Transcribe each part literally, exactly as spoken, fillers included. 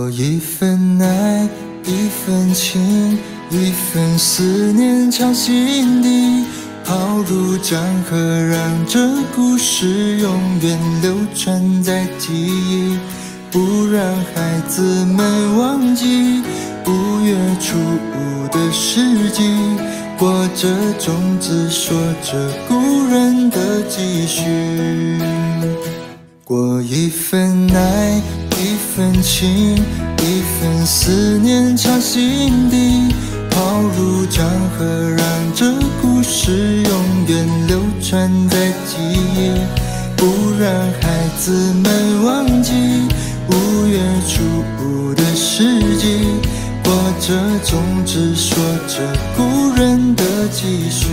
过一份爱，一份情，一份思念藏心底，浩如江河，让这故事永远流传在记忆，不让孩子们忘记五月初五的事迹，播着种子，说着故人的继续。过一份爱，一份情，一份思念藏心底，浩如江河，让这故事永远流传在记忆，不让孩子们忘记五月初五的事迹，播着种子，说着故人的继续。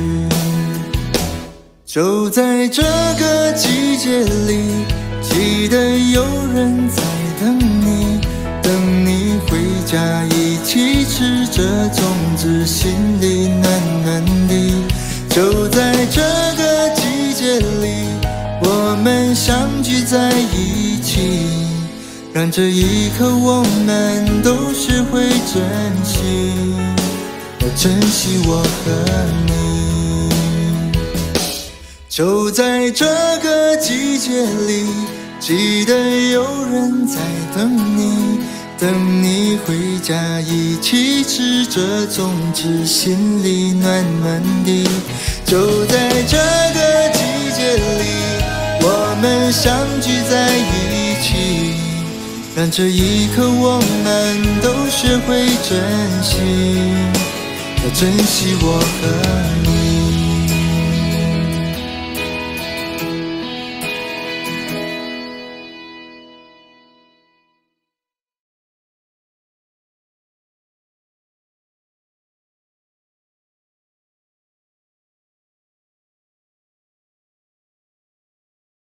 就在这个季节里，记得有人在等你，等你回家一起吃着粽子，心里暖暖的。就在这个季节里，我们相聚在一起，让这一刻我们都学会珍惜，要珍惜我和你。就在这个季节里，记得有人在等你，等你回家一起吃着粽子，心里暖暖的。就在这个季节里，我们相聚在一起，让这一刻我们都学会珍惜，要珍惜我和你。